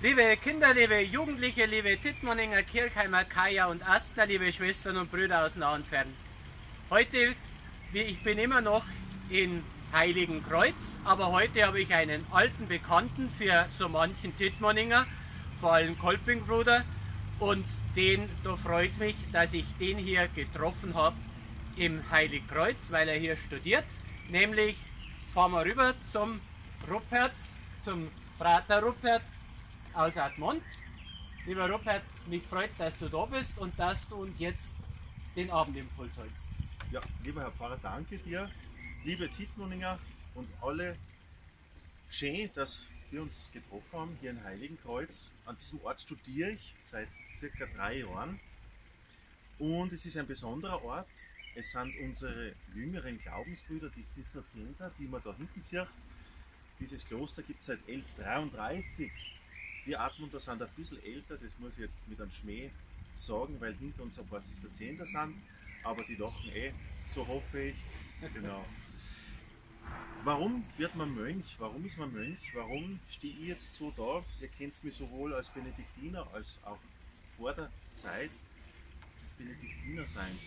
Liebe Kinder, liebe Jugendliche, liebe Tittmoninger, Kirchheimer, Kaja und Asta, liebe Schwestern und Brüder aus nah und fern. Heute, ich bin immer noch in Heiligenkreuz, aber heute habe ich einen alten Bekannten für so manchen Tittmoninger, vor allem Kolpingbruder, und da freut es mich, dass ich den hier getroffen habe im Heiligkreuz, weil er hier studiert. Nämlich fahren wir rüber zum Rupert, zum Prater Rupert aus Admont. Lieber Rupert, mich freut es, dass du da bist und dass du uns jetzt den Abendimpuls hältst. Ja, lieber Herr Pfarrer, danke dir. Liebe Tittmoninger und alle, schön, dass wir uns getroffen haben hier in Heiligenkreuz. An diesem Ort studiere ich seit circa 3 Jahren und es ist ein besonderer Ort. Es sind unsere jüngeren Glaubensbrüder, die Zisterzienser, die man da hinten sieht. Dieses Kloster gibt es seit 1133. Wir Admonter sind ein bisschen älter, das muss ich jetzt mit einem Schmäh sagen, weil hinter uns ein paar Zisterzienser sind, aber die lachen so hoffe ich. Genau. Warum wird man Mönch? Warum ist man Mönch? Warum stehe ich jetzt so da? Ihr kennt mich sowohl als Benediktiner als auch vor der Zeit des Benediktinerseins.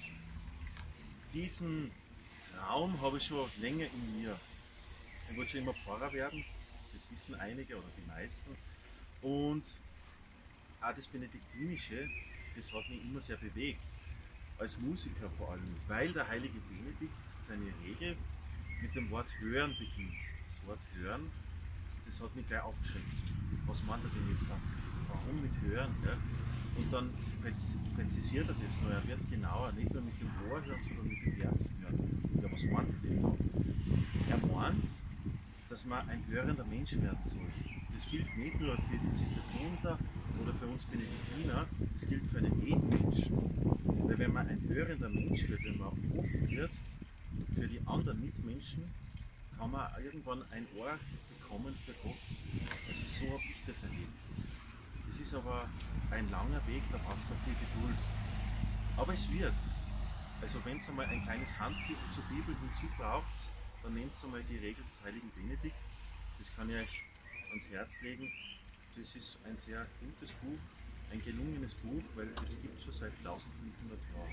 Diesen Traum habe ich schon länger in mir. Ich wollte schon immer Pfarrer werden, das wissen einige oder die meisten. Und auch das Benediktinische, das hat mich immer sehr bewegt, als Musiker vor allem, weil der heilige Benedikt seine Regel mit dem Wort Hören beginnt. Das Wort Hören, das hat mich gleich aufgeschreckt. Was meint er denn jetzt auf? Warum mit Hören? Ja? Und dann präzisiert er das noch, er wird genauer, nicht nur mit dem Ohr hören, sondern mit dem Herzen hören. Ja, was meint er denn noch? Er meint, dass man ein hörender Mensch werden soll. Das gilt nicht nur für die Zisterzienser oder für uns Benediktiner, das gilt für einen jeden Menschen. Weil wenn man ein hörender Mensch wird, wenn man offen wird für die anderen Mitmenschen, kann man irgendwann ein Ohr bekommen für Gott. Also so habe ich das erlebt. Das ist aber ein langer Weg, da braucht man viel Geduld. Aber es wird. Also wenn es einmal ein kleines Handbuch zur Bibel hinzu braucht, dann nehmt einmal die Regel des heiligen Benedikt. Das kann ich euch ans Herz legen. Das ist ein sehr gutes Buch, ein gelungenes Buch, weil es gibt schon seit 1500 Jahren.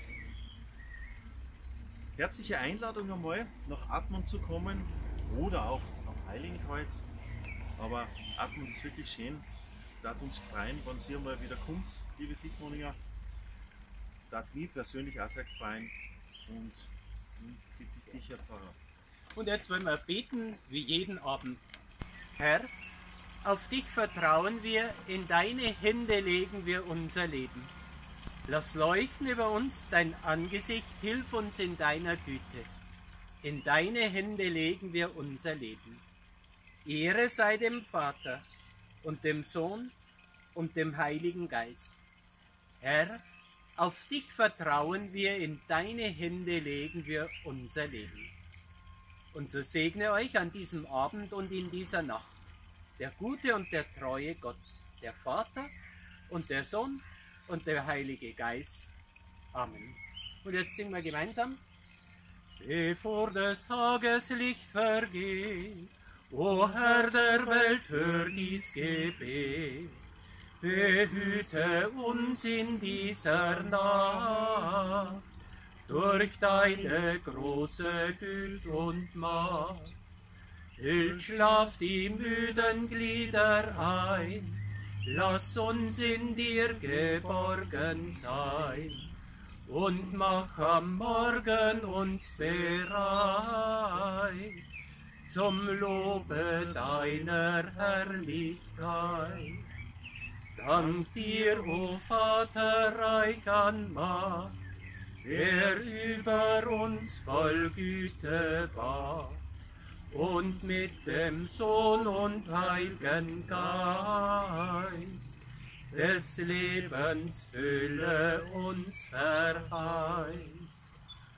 Herzliche Einladung einmal, nach Admont zu kommen oder auch nach Heiligenkreuz. Aber Admont ist wirklich schön. Darf uns freuen, wenn Sie mal wieder kommt, liebe Tittmoninger. Darf mich persönlich auch sehr freuen und bitte ich dich, Herr Pfarrer. Und jetzt wollen wir beten, wie jeden Abend. Herr, auf dich vertrauen wir, in deine Hände legen wir unser Leben. Lass leuchten über uns dein Angesicht, hilf uns in deiner Güte. In deine Hände legen wir unser Leben. Ehre sei dem Vater und dem Sohn und dem Heiligen Geist. Herr, auf dich vertrauen wir, in deine Hände legen wir unser Leben. Und so segne euch an diesem Abend und in dieser Nacht der gute und der treue Gott, der Vater und der Sohn und der Heilige Geist. Amen. Und jetzt singen wir gemeinsam. Bevor des Tages Licht vergeht, o Herr der Welt, hör dies Gebet. Behüte uns in dieser Nacht durch deine große Güte und Macht. Hill Schlaf die müden Glieder ein, lass uns in dir geborgen sein und mach am Morgen uns bereit zum Lobe deiner Herrlichkeit. Dank dir, o Vater, reich an Macht, der über uns voll Güte war, und mit dem Sohn und Heiligen Geist des Lebens Fülle uns verheißt.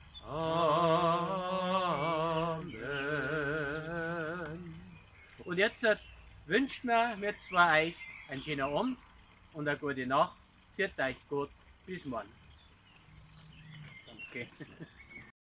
Amen. Und jetzt wünscht mir wir zwei euch einen schönen Abend und eine gute Nacht. Viert euch gut. Bis morgen. Danke.